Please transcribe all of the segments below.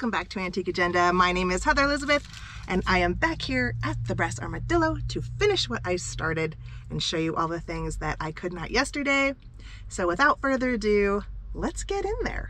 welcome back to Antique Agenda. My name is Heather Elizabeth and I am back here at the Brass Armadillo to finish what I started and show you all the things that I could not yesterday. So without further ado, let's get in there.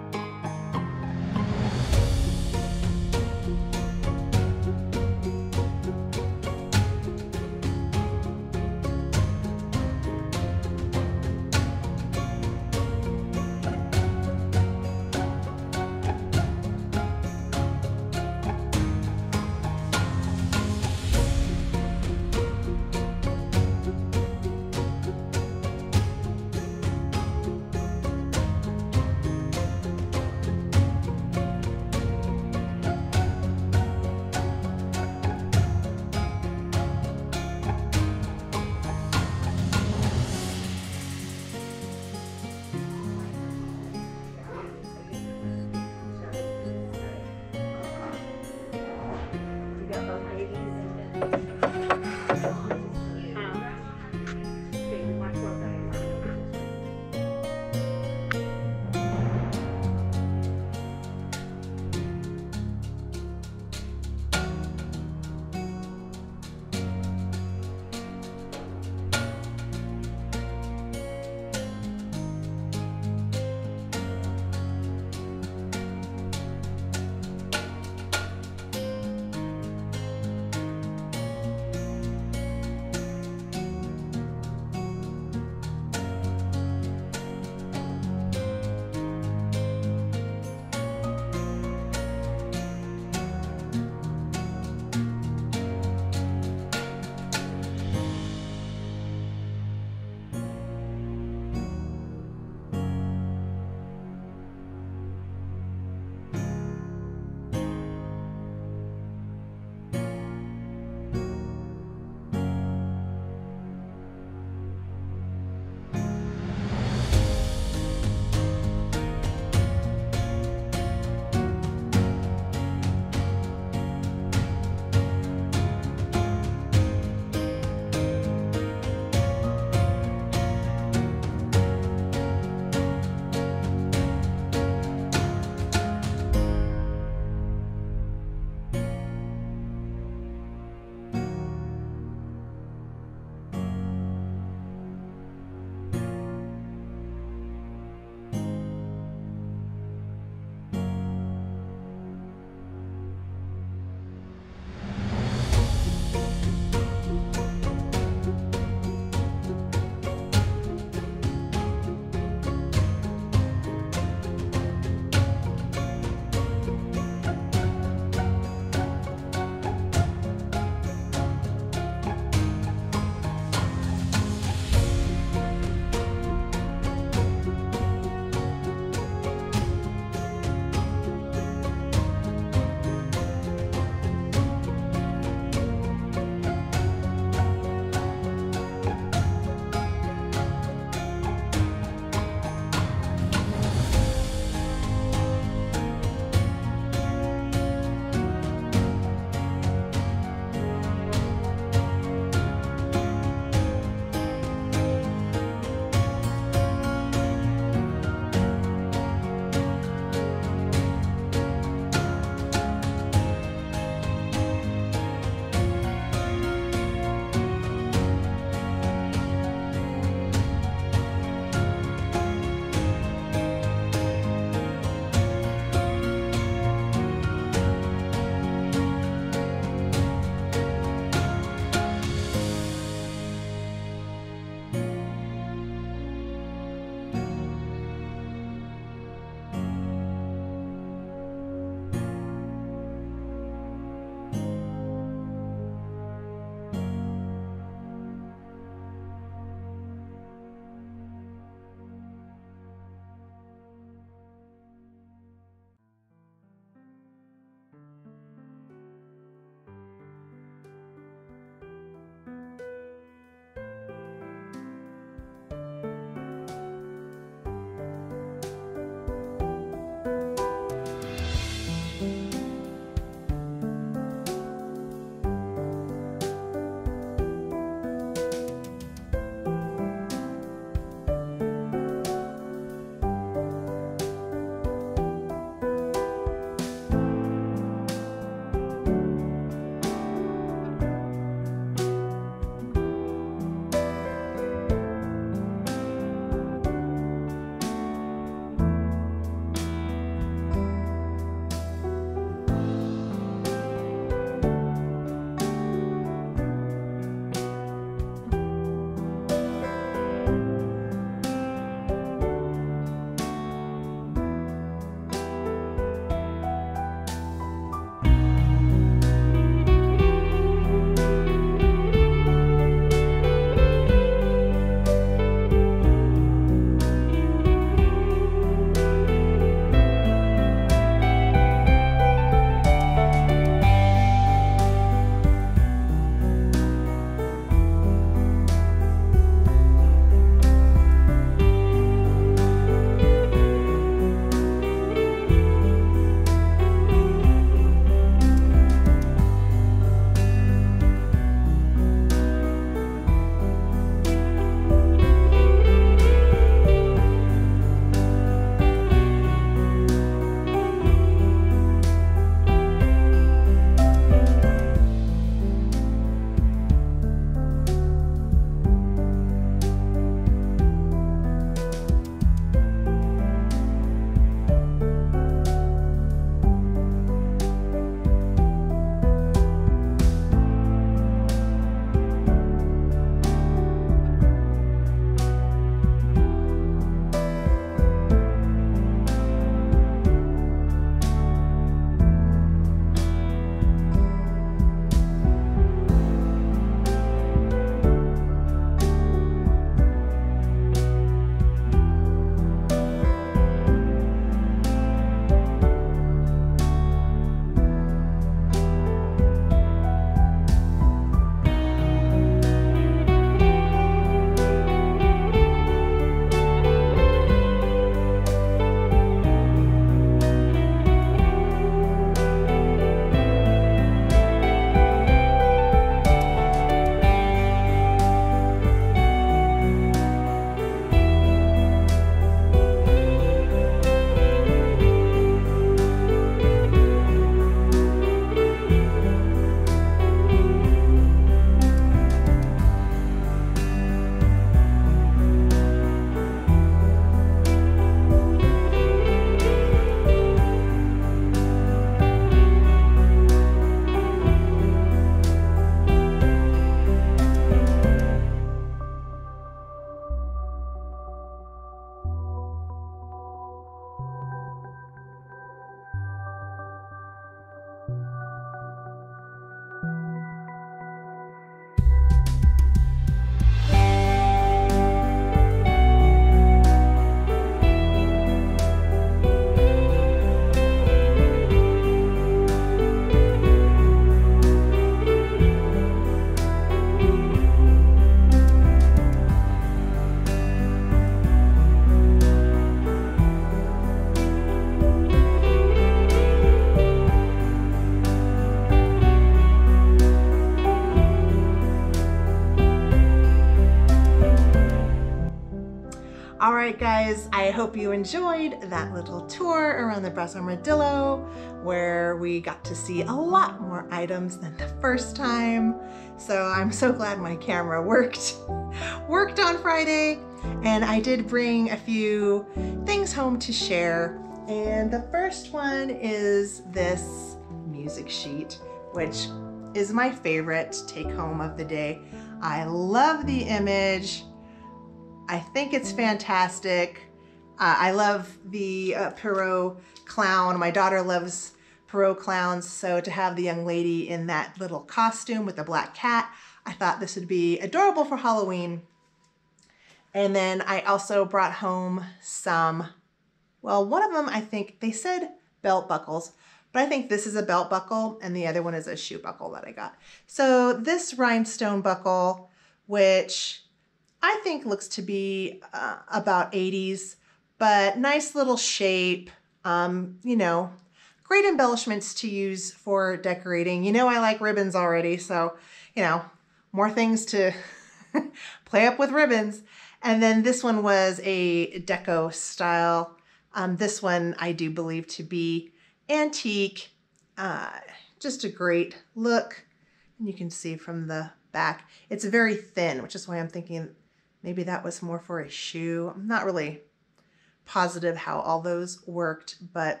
right, guys, I hope you enjoyed that little tour around the Brass Armadillo where we got to see a lot more items than the first time. So I'm so glad my camera worked on Friday, and I did bring a few things home to share. And the first one is this music sheet, which is my favorite take home of the day. I love the image. I think it's fantastic. I love the Perrault clown. My daughter loves Perrault clowns, so to have the young lady in that little costume with the black cat, I thought this would be adorable for Halloween. And then I also brought home some, well, one of them, I think they said belt buckles, but I think this is a belt buckle and the other one is a shoe buckle that I got. So this rhinestone buckle, which I think looks to be about 80s, but nice little shape, you know, great embellishments to use for decorating. You know I like ribbons already, so, you know, more things to play up with ribbons. And then this one was a deco style. This one I do believe to be antique. Just a great look. And you can see from the back, it's very thin, which is why I'm thinking maybe that was more for a shoe. I'm not really positive how all those worked, but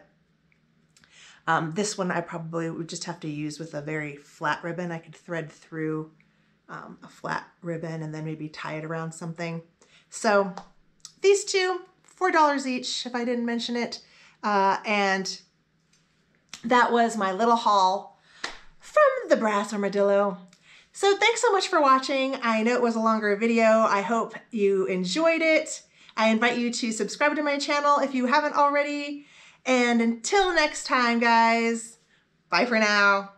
this one I probably would just have to use with a very flat ribbon. I could thread through a flat ribbon and then maybe tie it around something. So these two, $4 each, if I didn't mention it. And that was my little haul from the Brass Armadillo. So thanks so much for watching. I know it was a longer video. I hope you enjoyed it. I invite you to subscribe to my channel if you haven't already. And until next time, guys, bye for now.